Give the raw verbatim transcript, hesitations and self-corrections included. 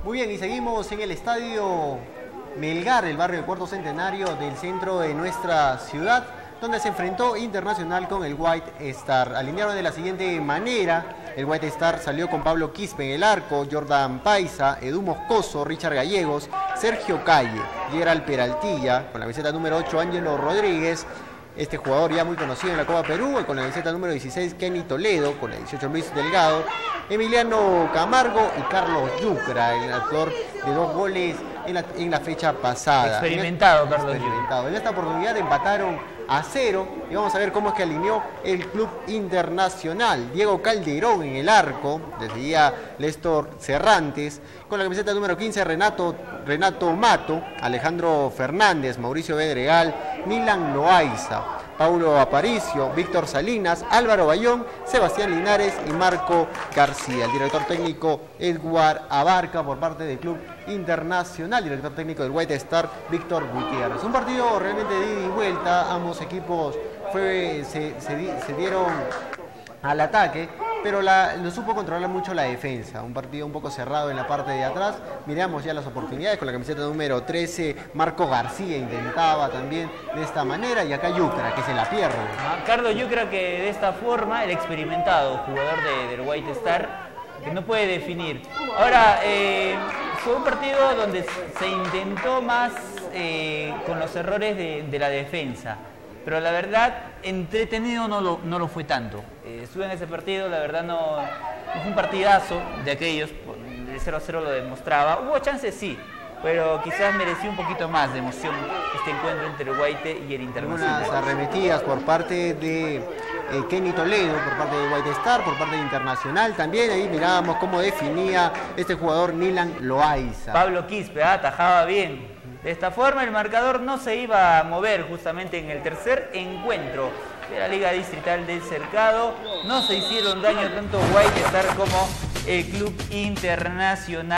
Muy bien, y seguimos en el estadio Melgar, el barrio de Cuarto Centenario del centro de nuestra ciudad, donde se enfrentó Internacional con el White Star. Alinearon de la siguiente manera: el White Star salió con Pablo Quispe en el arco, Jordan Paisa, Edu Moscoso, Richard Gallegos, Sergio Calle, Gerald Peraltilla, con la camiseta número ocho, Ángelo Rodríguez, este jugador ya muy conocido en la Copa Perú, con la camiseta número dieciséis, Kenny Toledo, con la dieciocho, Luis Delgado, Emiliano Camargo y Carlos Yucra, el autor de dos goles en la, en la fecha pasada. Experimentado, en Carlos experimentado. En esta oportunidad empataron a cero y vamos a ver cómo es que alineó el Club Internacional. Diego Calderón en el arco, le seguía Léstor Cerrantes, con la camiseta número quince, Renato, Renato Mato, Alejandro Fernández, Mauricio Bedregal, Milan Loaiza, Paulo Aparicio, Víctor Salinas, Álvaro Bayón, Sebastián Linares y Marco García. El director técnico Edward Abarca por parte del Club Internacional, director técnico del White Star Víctor Gutiérrez. Un partido realmente de ida y vuelta, ambos equipos fue, se, se, se dieron al ataque, pero la, lo supo controlar mucho la defensa. Un partido un poco cerrado en la parte de atrás. Miramos ya las oportunidades con la camiseta número trece, Marco García intentaba también de esta manera, y acá Yucra, que se la pierde. Ah, Carlos Yucra, que de esta forma, el experimentado jugador de, del White Star, que no puede definir. Ahora, eh, fue un partido donde se intentó más eh, con los errores de, de la defensa, pero la verdad, entretenido no lo, no lo fue tanto. Eh, estuve en ese partido, la verdad no, no fue un partidazo de aquellos, el cero a cero lo demostraba. Hubo chances, sí, pero quizás mereció un poquito más de emoción este encuentro entre el White y el Internacional. Unas arremetidas por parte de eh, Kenny Toledo, por parte de White Star, por parte de Internacional también. Ahí mirábamos cómo definía este jugador Milan Loaiza. Pablo Quispe ah, atajaba bien. De esta forma el marcador no se iba a mover justamente en el tercer encuentro de la Liga Distrital del Cercado. No se hicieron daño tanto White Star como el Club Internacional.